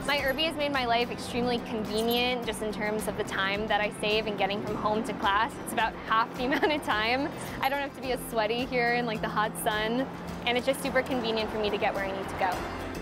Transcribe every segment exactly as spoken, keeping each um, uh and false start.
My Urby has made my life extremely convenient just in terms of the time that I save in getting from home to class. It's about half the amount of time. I don't have to be as sweaty here in like the hot sun, and it's just super convenient for me to get where I need to go.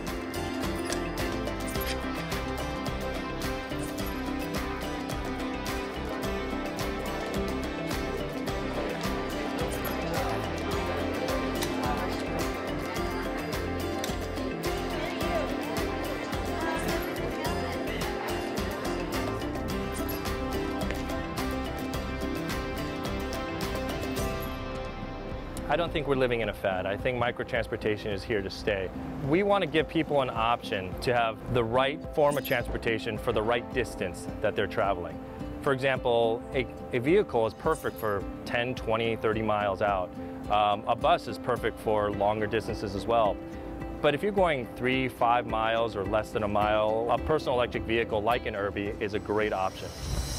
I don't think we're living in a fad. I think microtransportation is here to stay. We want to give people an option to have the right form of transportation for the right distance that they're traveling. For example, a, a vehicle is perfect for ten, twenty, thirty miles out. Um, a bus is perfect for longer distances as well. But if you're going three, five miles or less than a mile, a personal electric vehicle like an Urby is a great option.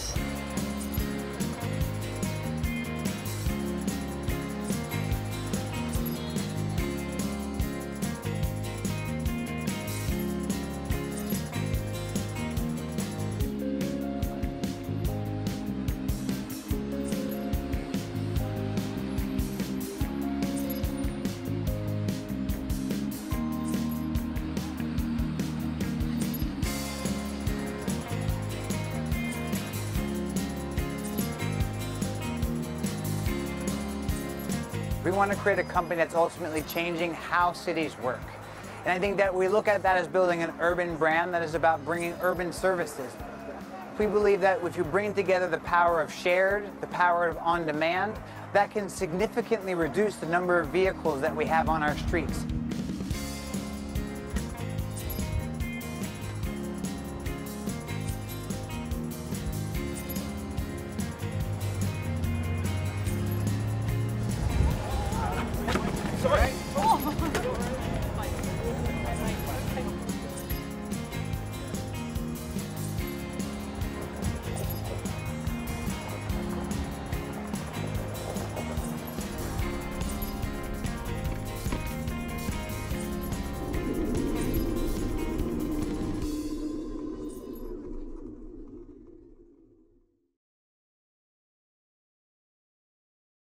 We want to create a company that's ultimately changing how cities work. And I think that we look at that as building an urban brand that is about bringing urban services. We believe that if you bring together the power of shared, the power of on-demand, that can significantly reduce the number of vehicles that we have on our streets.